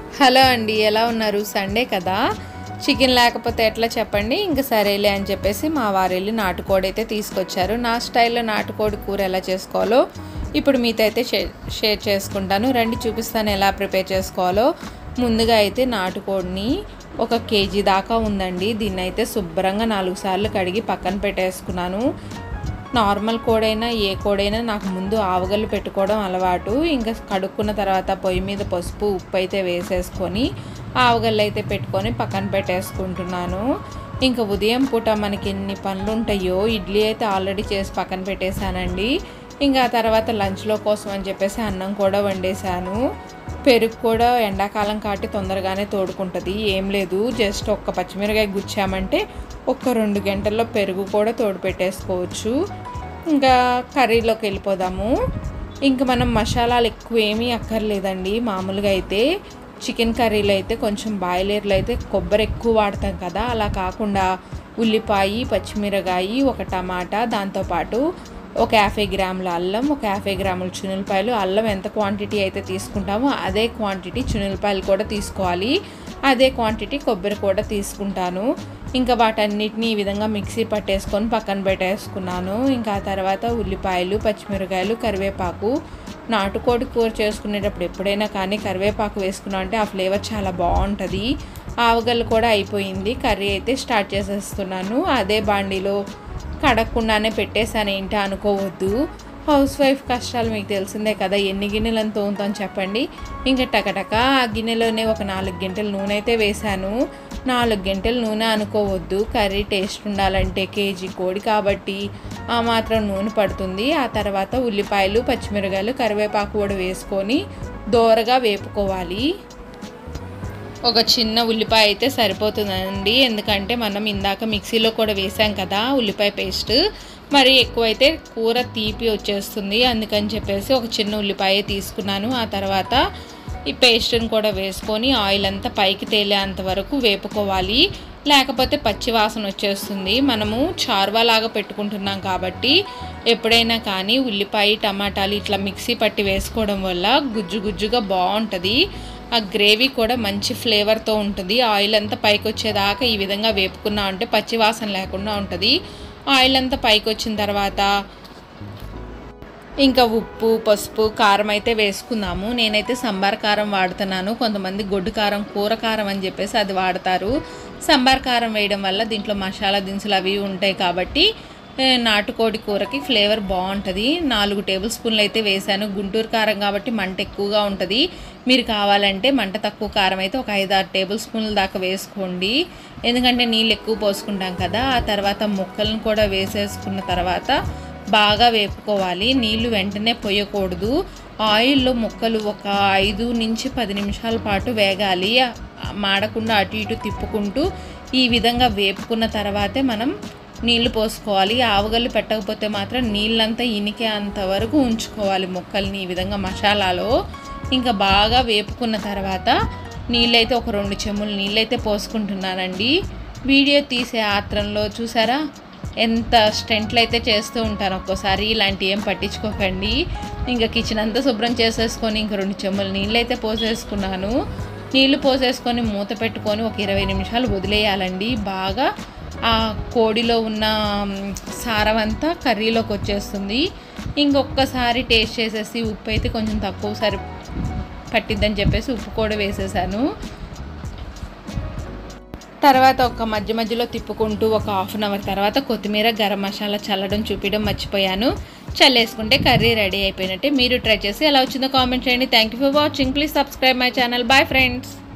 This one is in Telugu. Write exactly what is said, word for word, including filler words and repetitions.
హలో అండి, ఎలా ఉన్నారు? సండే కదా, చికెన్ లేకపోతే ఎట్లా చెప్పండి. ఇంకా సరేలే అని చెప్పేసి మా వారు వెళ్ళి నాటుకోడి అయితే తీసుకొచ్చారు. నా స్టైల్లో నాటుకోడి కూర ఎలా చేసుకోవాలో ఇప్పుడు మీతో అయితే షేర్ చేసుకుంటాను. రండి చూపిస్తాను ఎలా ప్రిపేర్ చేసుకోవాలో. ముందుగా అయితే నాటుకోడిని ఒక కేజీ దాకా ఉందండి. దీన్ని అయితే శుభ్రంగా నాలుగు సార్లు కడిగి పక్కన పెట్టేసుకున్నాను. నార్మల్ కోడైనా ఏ కోడైనా నాకు ముందు ఆవగల్లు పెట్టుకోవడం అలవాటు. ఇంకా కడుక్కున్న తర్వాత పొయ్యి మీద పసుపు ఉప్పు అయితే వేసేసుకొని ఆవగల్లు అయితే పెట్టుకొని పక్కన పెట్టేసుకుంటున్నాను. ఇంకా ఉదయం పూట మనకి ఎన్ని పనులు ఉంటాయో, ఇడ్లీ అయితే ఆల్రెడీ చేసి పక్కన పెట్టేశానండి. ఇంకా ఆ తర్వాత లంచ్లో కోసం అని చెప్పేసి అన్నం కూడా వండేశాను. పెరుగు కూడా ఎండాకాలం కాబట్టి తొందరగానే తోడుకుంటుంది. ఏం లేదు, జస్ట్ ఒక్క పచ్చిమిరకాయ గుచ్చామంటే ఒక్క రెండు గంటల్లో పెరుగు కూడా తోడు పెట్టేసుకోవచ్చు. ఇంకా కర్రీలోకి వెళ్ళిపోదాము. ఇంకా మనం మసాలాలు ఎక్కువ ఏమీ అక్కర్లేదండి. మామూలుగా అయితే చికెన్ కర్రీలో అయితే కొంచెం బాయిలర్లో అయితే కొబ్బరి ఎక్కువ వాడతాం కదా, అలా కాకుండా ఉల్లిపాయ, పచ్చిమిరకాయ, ఒక టమాటా, దాంతోపాటు ఒక యాభై గ్రాముల అల్లం, ఒక యాభై గ్రాముల చునులపాయలు. అల్లం ఎంత క్వాంటిటీ అయితే తీసుకుంటామో అదే క్వాంటిటీ చునులపాయలు కూడా తీసుకోవాలి. అదే క్వాంటిటీ కొబ్బరి కూడా తీసుకుంటాను. ఇంకా వాటన్నిటిని ఈ విధంగా మిక్సీ పట్టేసుకొని పక్కన పెట్టేసుకున్నాను. ఇంకా ఆ తర్వాత ఉల్లిపాయలు, పచ్చిమిరకాయలు, కరివేపాకు. నాటుకోడి కూర చేసుకునేటప్పుడు ఎప్పుడైనా కానీ కరివేపాకు వేసుకున్నాం అంటే ఆ ఫ్లేవర్ చాలా బాగుంటుంది. ఆవగల్లు కూడా అయిపోయింది. కర్రీ అయితే స్టార్ట్ చేసేస్తున్నాను. అదే బాండీలో కడగకుండానే పెట్టేశాను ఏంటి అనుకోవద్దు. హౌస్ వైఫ్ కష్టాలు మీకు తెలిసిందే కదా, ఎన్ని గిన్నెలను తోముతాను చెప్పండి. ఇంకా టకటక ఆ గిన్నెలోనే ఒక నాలుగు గంటలు నూనె అయితే వేశాను. నాలుగు గంటలు నూనె అనుకోవద్దు, కర్రీ టేస్ట్ ఉండాలంటే కేజీ కోడి కాబట్టి ఆ మాత్రం నూనె పడుతుంది. ఆ తర్వాత ఉల్లిపాయలు, పచ్చిమిరకాయలు, కరివేపాకు కూడా వేసుకొని దోరగా వేపుకోవాలి. ఒక చిన్న ఉల్లిపాయ అయితే సరిపోతుందండి, ఎందుకంటే మనం ఇందాక మిక్సీలో కూడా వేసాం కదా ఉల్లిపాయ పేస్ట్. మరి ఎక్కువైతే కూర తీపి వచ్చేస్తుంది, అందుకని చెప్పేసి ఒక చిన్న ఉల్లిపాయ తీసుకున్నాను. ఆ తర్వాత ఈ పేస్ట్ని కూడా వేసుకొని ఆయిల్ అంతా పైకి తేలేంత వరకు వేపుకోవాలి, లేకపోతే పచ్చి వాసన వచ్చేస్తుంది. మనము చార్వా లాగా పెట్టుకుంటున్నాం కాబట్టి ఎప్పుడైనా కానీ ఉల్లిపాయ, టమాటాలు ఇట్లా మిక్సీ పట్టి వేసుకోవడం వల్ల గుజ్జు గుజ్జుగా బాగుంటుంది. ఆ గ్రేవీ కూడా మంచి ఫ్లేవర్తో ఉంటుంది. ఆయిల్ అంతా పైకి వచ్చేదాకా ఈ విధంగా వేపుకున్నా అంటే పచ్చి వాసన లేకుండా ఉంటుంది. ఆయిల్ అంతా పైకి వచ్చిన తర్వాత ఇంకా ఉప్పు, పసుపు, కారం అయితే వేసుకుందాము. నేనైతే సంబార్ కారం వాడుతున్నాను. కొంతమంది గొడ్డు కారం, కూర కారం అని చెప్పేసి అది వాడతారు. సంబార్ కారం వేయడం వల్ల దీంట్లో మసాలా దినుసులు అవి ఉంటాయి కాబట్టి నాటుకోడి కూరకి ఫ్లేవర్ బాగుంటుంది. నాలుగు టేబుల్ స్పూన్లు అయితే వేసాను. గుంటూరు కారం కాబట్టి మంట ఎక్కువగా ఉంటుంది. మీరు కావాలంటే మంట తక్కువ కారం అయితే ఒక ఐదు ఆరు టేబుల్ స్పూన్ల దాకా వేసుకోండి, ఎందుకంటే నీళ్ళు ఎక్కువ పోసుకుంటాం కదా. ఆ తర్వాత ముక్కలను కూడా వేసేసుకున్న తర్వాత బాగా వేపుకోవాలి. నీళ్ళు వెంటనే పోయకూడదు. ఆయిల్లో ముక్కలు ఒక ఐదు నుంచి పది నిమిషాల పాటు వేగాలి. మాడకుండా అటు ఇటు తిప్పుకుంటూ ఈ విధంగా వేపుకున్న తర్వాతే మనం నీళ్లు పోసుకోవాలి. ఆవగల్లు పెట్టకపోతే మాత్రం నీళ్ళంతా ఇనికే అంతవరకు ఉంచుకోవాలి ముక్కల్ని ఈ విధంగా మసాలాలో. ఇంకా బాగా వేపుకున్న తర్వాత నీళ్ళైతే ఒక రెండు చెమ్ములు నీళ్ళైతే పోసుకుంటున్నానండి. వీడియో తీసే ఆత్రంలో చూసారా ఎంత స్టెంట్లు అయితే చేస్తూ ఉంటాను ఒక్కోసారి. ఇలాంటి ఏం పట్టించుకోకండి. ఇంకా కిచెన్ అంతా శుభ్రం చేసేసుకొని ఇంక రెండు చెమ్ములు నీళ్ళైతే పోసేసుకున్నాను. నీళ్లు పోసేసుకొని మూత పెట్టుకొని ఒక ఇరవై నిమిషాలు వదిలేయాలండి. బాగా ఆ కోడిలో ఉన్న సారం అంతా కర్రీలోకి వచ్చేస్తుంది. ఇంకొకసారి టేస్ట్ చేసేసి ఉప్పు అయితే కొంచెం తక్కువ సరి పట్టిద్దని చెప్పేసి ఉప్పు కూడా వేసేసాను. తర్వాత ఒక మధ్య మధ్యలో తిప్పుకుంటూ ఒక హాఫ్ అన్ అవర్ తర్వాత కొత్తిమీర, గరం మసాలా చల్లడం చూపించడం మర్చిపోయాను. చల్లేసుకుంటే కర్రీ రెడీ అయిపోయినట్టే. మీరు ట్రై చేసి ఎలా వచ్చిందో కామెంట్ చేయండి. Thank you for watching. Please subscribe my channel. Bye friends.